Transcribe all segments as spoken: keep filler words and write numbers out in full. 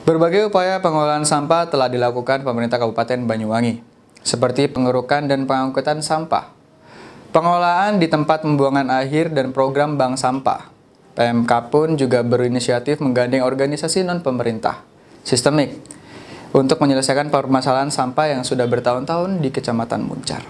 Berbagai upaya pengelolaan sampah telah dilakukan pemerintah Kabupaten Banyuwangi, seperti pengerukan dan pengangkutan sampah, pengelolaan di tempat pembuangan akhir dan program bank sampah. P M K pun juga berinisiatif menggandeng organisasi non-pemerintah, Sistemik, untuk menyelesaikan permasalahan sampah yang sudah bertahun-tahun di Kecamatan Muncar.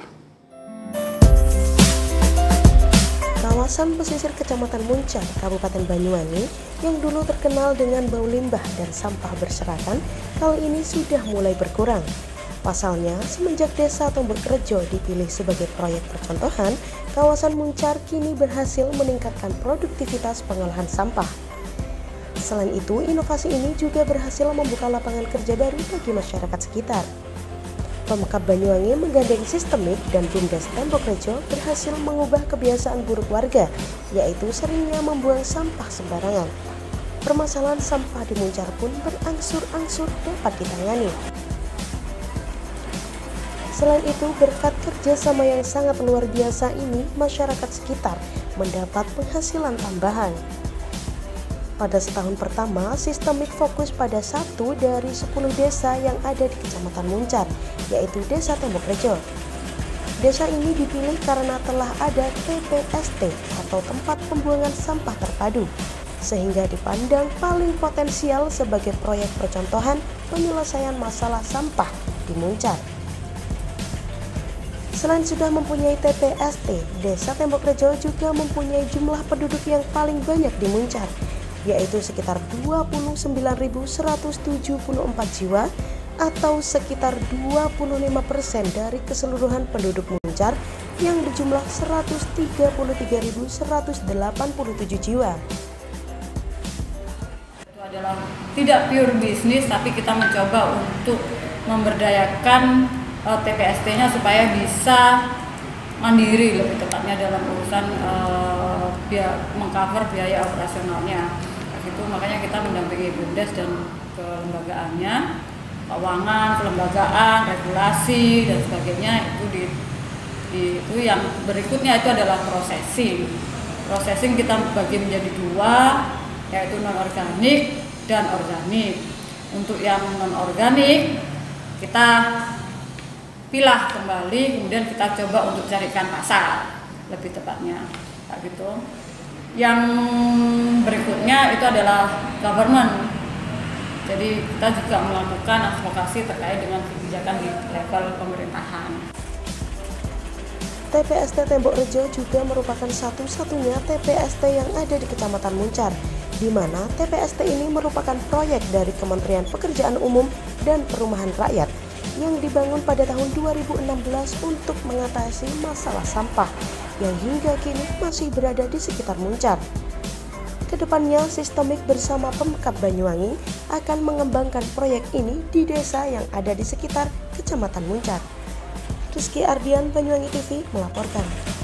Kawasan pesisir Kecamatan Muncar, Kabupaten Banyuwangi, yang dulu terkenal dengan bau limbah dan sampah berserakan, kali ini sudah mulai berkurang. Pasalnya, semenjak Desa Tombok Rejo dipilih sebagai proyek percontohan, kawasan Muncar kini berhasil meningkatkan produktivitas pengolahan sampah. Selain itu, inovasi ini juga berhasil membuka lapangan kerja baru bagi masyarakat sekitar. Pemkab Banyuwangi menggandeng Sistemik dan Bumdes Tombok Rejo berhasil mengubah kebiasaan buruk warga, yaitu seringnya membuang sampah sembarangan. Permasalahan sampah di Muncar pun berangsur-angsur dapat ditangani. Selain itu, berkat kerjasama yang sangat luar biasa ini, masyarakat sekitar mendapat penghasilan tambahan. Pada setahun pertama, Sistemik fokus pada satu dari sepuluh desa yang ada di Kecamatan Muncar, yaitu Desa Tombok Rejo. Desa ini dipilih karena telah ada T P S T atau tempat pembuangan sampah terpadu, sehingga dipandang paling potensial sebagai proyek percontohan penyelesaian masalah sampah di Muncar. Selain sudah mempunyai T P S T, Desa Tombok Rejo juga mempunyai jumlah penduduk yang paling banyak di Muncar, yaitu sekitar dua puluh sembilan ribu seratus tujuh puluh empat jiwa atau sekitar dua puluh lima persen dari keseluruhan penduduk Muncar yang berjumlah seratus tiga puluh tiga ribu seratus delapan puluh tujuh jiwa. Itu adalah tidak pure bisnis, tapi kita mencoba untuk memberdayakan uh, T P S T-nya supaya bisa mandiri, lebih tepatnya dalam urusan uh, biaya, mengcover biaya operasionalnya. Itu makanya kita mendampingi Bumdes dan kelembagaannya, keuangan, kelembagaan, regulasi dan sebagainya. Itu di, di itu yang berikutnya itu adalah processing. Processing kita bagi menjadi dua, yaitu non organik dan organik. Untuk yang non organik kita pilah kembali, kemudian kita coba untuk carikan pasar, lebih tepatnya kayak gitu. Yang berikutnya itu adalah government. Jadi kita juga melakukan advokasi terkait dengan kebijakan di level pemerintahan. T P S T Tombok Rejo juga merupakan satu-satunya T P S T yang ada di Kecamatan Muncar, di mana T P S T ini merupakan proyek dari Kementerian Pekerjaan Umum dan Perumahan Rakyat yang dibangun pada tahun dua ribu enam belas untuk mengatasi masalah sampah yang hingga kini masih berada di sekitar Muncar. Kedepannya, Sistemik bersama Pemkab Banyuwangi akan mengembangkan proyek ini di desa yang ada di sekitar Kecamatan Muncar. Rizky Ardian, Banyuwangi T V melaporkan.